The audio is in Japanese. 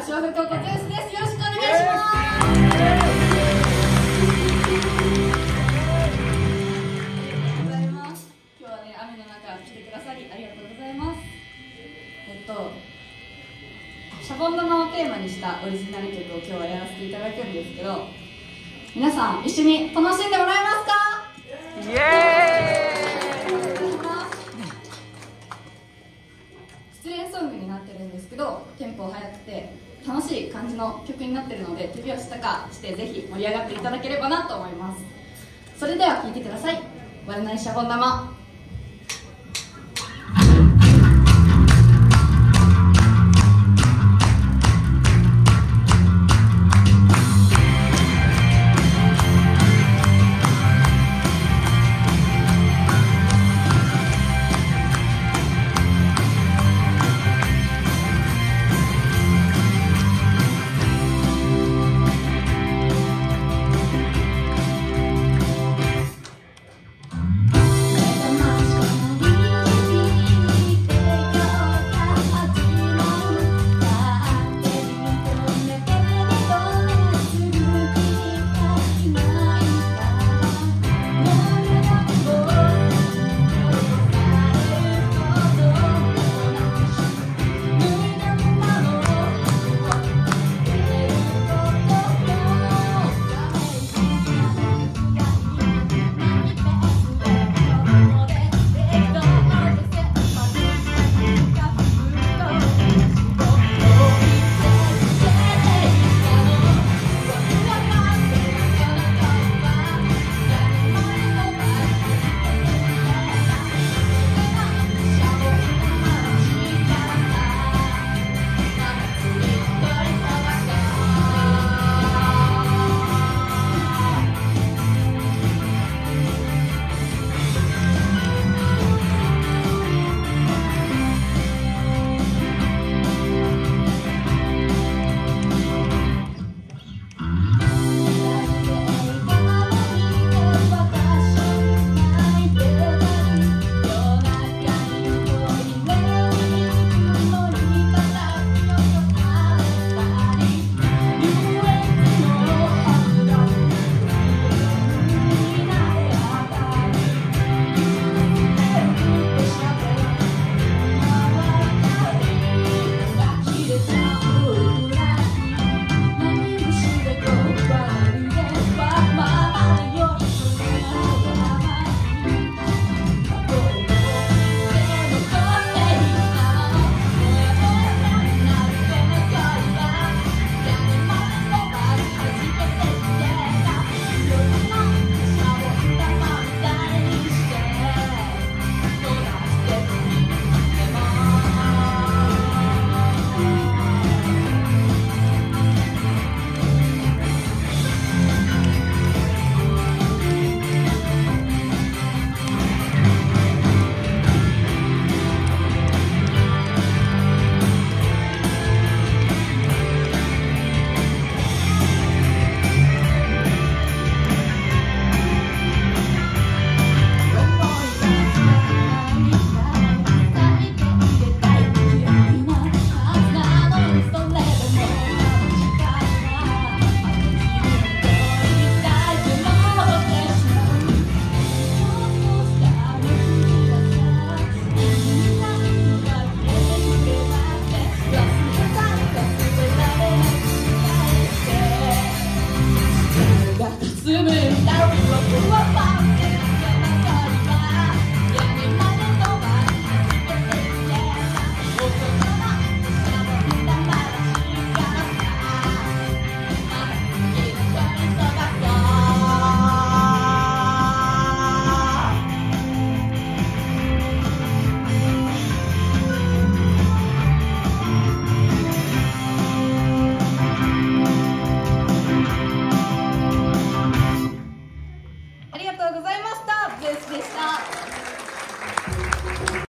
柏福岡ゼウスです。よろしくお願いします。今日はね、雨の中来てくださりありがとうございます。シャボン玉をテーマにしたオリジナル曲を今日はやらせていただくんですけど、皆さん一緒に楽しんでもらえますか？イエーイ。失恋ソングになってるんですけど、テンポ速くて楽しい感じの曲になってるので、手拍子とかしてぜひ盛り上がっていただければなと思います。それでは聴いてください。割れないシャボン玉。